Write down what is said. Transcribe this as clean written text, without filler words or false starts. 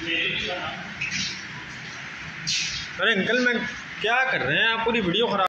अरे अंकल मैं क्या कर रहे हैं आप, पूरी वीडियो खराब।